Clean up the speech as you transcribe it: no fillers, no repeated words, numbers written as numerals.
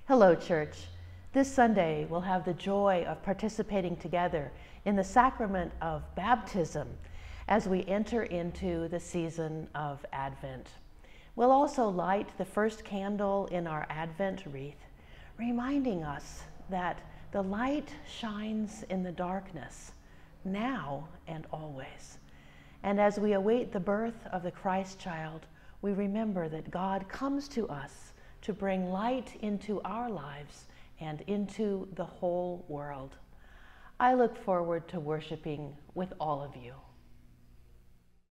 Hello, church. This Sunday, we'll have the joy of participating together in the sacrament of baptism as we enter into the season of Advent. We'll also light the first candle in our Advent wreath, reminding us that the light shines in the darkness, now and always. And as we await the birth of the Christ child, we remember that God comes to us to bring light into our lives and into the whole world. I look forward to worshiping with all of you.